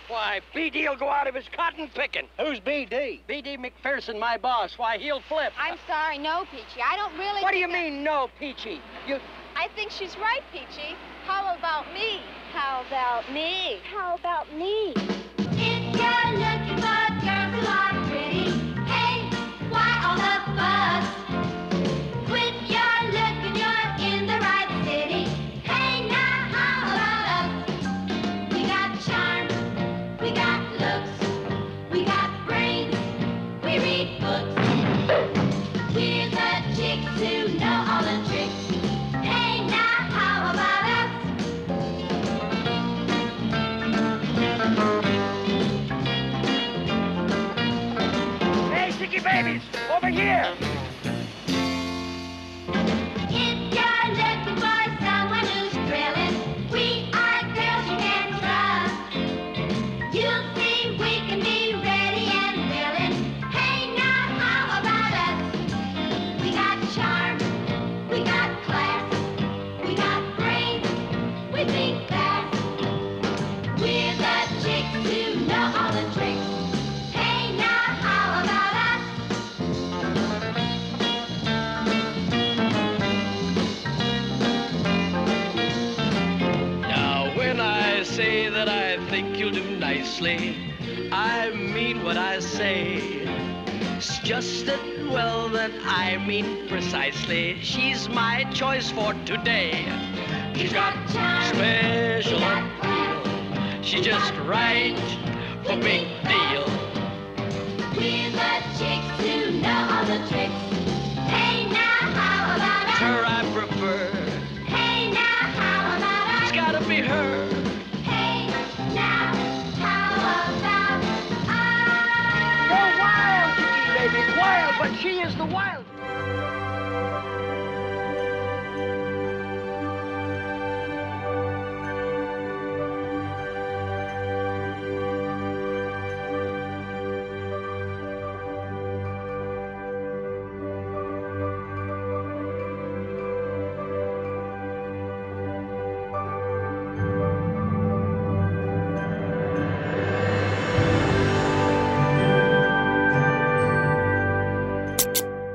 Why, B.D.'ll go out of his cotton picking. Who's B.D.? B.D. McPherson, my boss. Why, he'll flip. I'm sorry, no, Peachy. I don't really What do you mean, no, Peachy? I think she's right, Peachy. How about me? How about me? How about me? If you're looking for girls who are pretty, hey, why all the fuss? Quit your looking, you're in the right city. Hey, now how about us? We got charm, we got looks, we got brains, we read books. We're the chicks who know all the tricks. Hey, now how about us? Hey, sticky babies, over here. If you're looking for someone who's thrilling, we are girls you can trust. You'll see we can be ready and willing. Hey, now how about us? We got charm, we got class, we got brains, we think fast. We're the chicks who know all the tricks. Hey, now how about us? Now, when I say that I think you'll do nicely, I mean what I say. It's just that, well, that I mean precisely. She's my choice for today. She's got special appeal. She's just right for big deal. We're the chicks